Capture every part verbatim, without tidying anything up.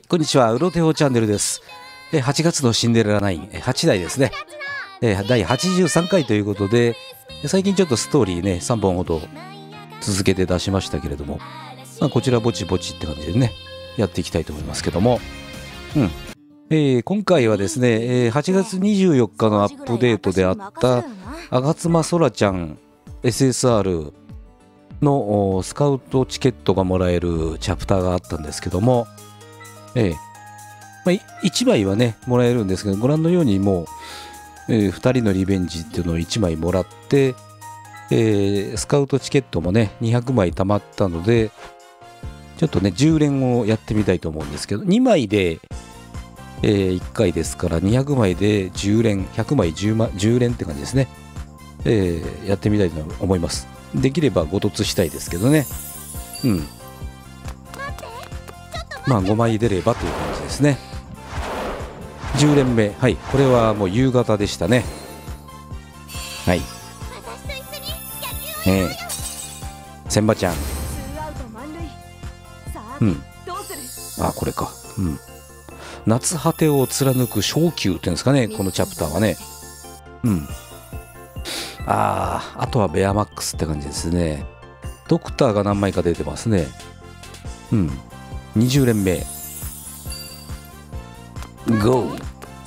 こんにちは、うろてほチャンネルです。はちがつのシンデレラナイン、はちだいですね。だいはちじゅうさんかいということで、最近ちょっとストーリーね、さんぼんほど続けて出しましたけれども、まあ、こちらぼちぼちって感じでね、やっていきたいと思いますけども、うん。えー、今回はですね、えー、はちがつにじゅうよっかのアップデートであった吾妻空ちゃん エスエスアール のスカウトチケットがもらえるチャプターがあったんですけども、えーまあ、いちまいはねもらえるんですけど、ご覧のようにもう、えー、ふたりのリベンジっていうのをいちまいもらって、えー、スカウトチケットもねにひゃくまい貯まったので、ちょっとねじゅう連をやってみたいと思うんですけど、にまいでえー、いっかいですからにひゃくまいでじゅう連、ひゃくまい 10, まじゅう連って感じですね、えー、やってみたいと思います。できればご凸したいですけどね。うん。まあごまい出ればという感じですね。じゅう連目、はい、これはもう夕方でしたね。はい。えー、千葉ちゃん。うん。あ、これか。うん。夏果てを貫く小球っていうんですかね、このチャプターはね。うん。ああ、あとはベアマックスって感じですね。ドクターが何枚か出てますね。うん。にじゅう連目。ゴー。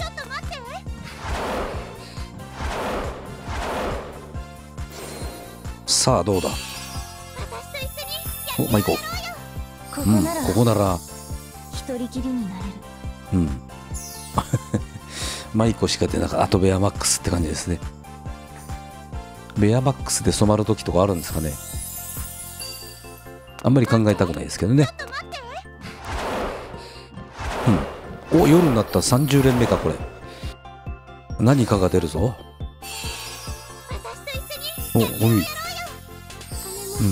さあ、どうだ。お、まあ、行こう。うん、ここなら。 一人きりになれる。 うん。マイコしか出なかった。あとベアマックスって感じですね。ベアマックスで染まる時とかあるんですかね。あんまり考えたくないですけどね。うん。お、夜になったさんじゅう連目か、これ。何かが出るぞ。お、おみ。うん。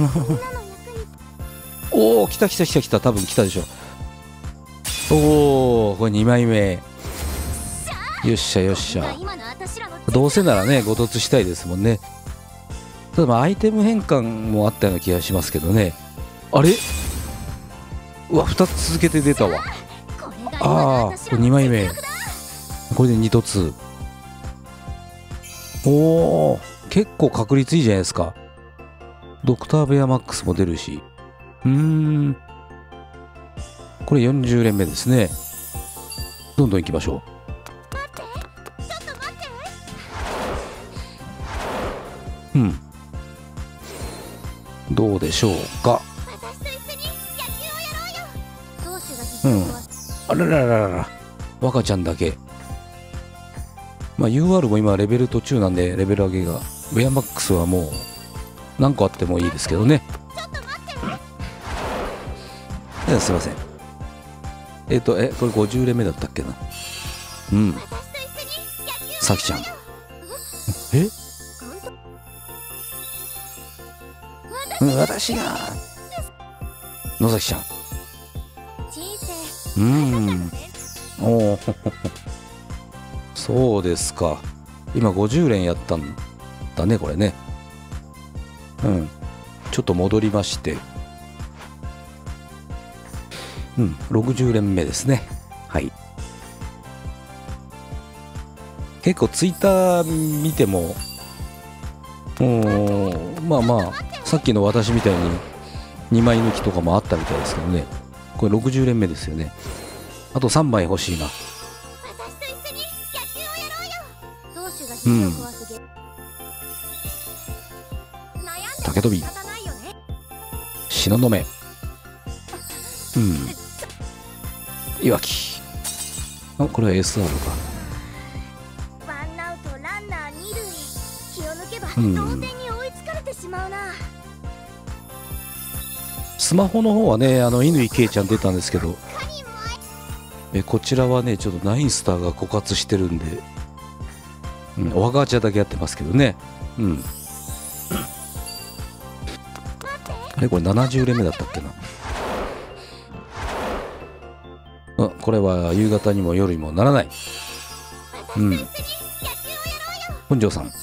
おお、来た来た来た来た。多分来たでしょ。おお、これにまいめ。よっしゃよっしゃ。どうせならねご凸したいですもんね。ただまあアイテム変換もあったような気がしますけどね。あれ、うわ、ふたつ続けて出たわ。ああ、これにまいめ。これでに凸。おお、結構確率いいじゃないですか。ドクターベアマックスも出るし。うーん、これよんじゅう連目ですね。どんどん行きましょう。うん。どうでしょうか。うん。あららららら。若ちゃんだけ。まあ ユーアール も今レベル途中なんでレベル上げが。ベアマックスはもう何個あってもいいですけどね。すいません。えっと、え、これごじゅう連目だったっけな。うん。さきちゃん。え、うん、私が。野崎ちゃん。うん。おお。そうですか。今ごじゅう連やったんだね、これね。うん。ちょっと戻りまして。うん、ろくじゅう連目ですね。はい。結構ツイッター見ても、おまあまあ、さっきの私みたいににまい抜きとかもあったみたいですけどね。これろくじゅう連目ですよね。あとさんまい欲しいな。うん。竹飛び。東雲。うん。いわき。あ、これは エスアール か。うん。スマホの方はね、あの乾ケイちゃん出たんですけど、えこちらはね、ちょっとナインスターが枯渇してるんで、うん、おはがちゃだけやってますけどね。うん。え、これななじゅう連目だったっけな。あ、これは夕方にも夜にもならない。うん。本庄さん。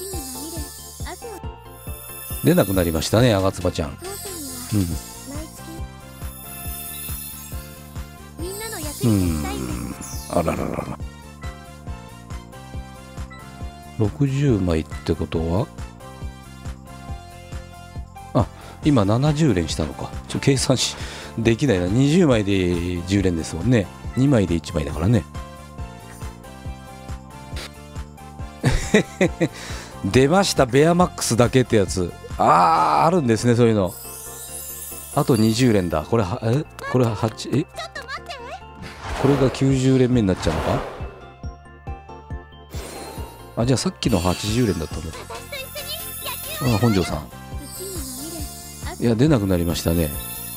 出なくなりましたね、吾妻ちゃん。うん。 うーん、あらららら。ろくじゅうまいってことは、あ、今ななじゅう連したのか。ちょ計算しできないな。にじゅうまいでじゅう連ですもんね。にまいでいちまいだからね。出ました、ベアマックスだけってやつ。あー、あるんですね、そういうの。あとにじゅう連だ。これは、えこれははち、えこれがきゅうじゅう連目になっちゃうのか。あ、じゃあさっきのはちじゅう連だったんだ。あ、本庄さん。いや、出なくなりましたね。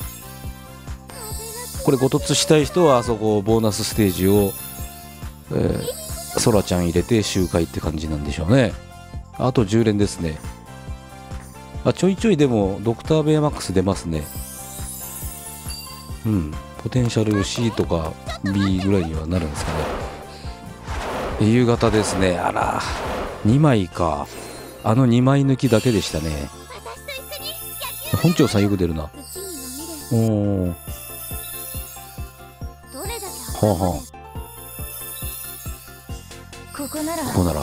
これご突したい人はあそこボーナスステージを、えー、ソラちゃん入れて周回って感じなんでしょうね。あとじゅう連ですね。あ、ちょいちょいでもドクターベアマックス出ますね。うん、ポテンシャル C とか B ぐらいにはなるんですかね。夕方ですね。あら、にまいか。あのにまい抜きだけでしたね。本庄さんよく出るな。おお。はあはあ。 ここならここなら。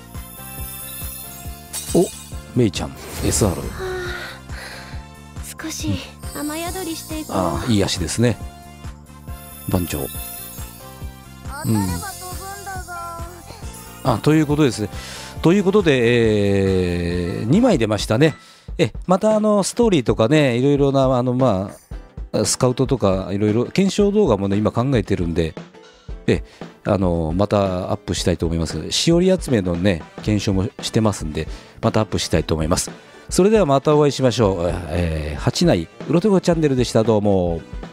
お、メイちゃん エスアール。 少し雨宿りしていこう。 ああ、いい足ですね、番長。うん。あ、ということですね。ということで、えー、にまい出ましたね。えまたあのストーリーとかね、いろいろなあの、まあ、スカウトとかいろいろ検証動画もね今考えてるんで、えあのまたアップしたいと思います。しおり集めのね検証もしてますんで、またアップしたいと思います。それではまたお会いしましょう。えー、八内うろてごチャンネルでした。どうも。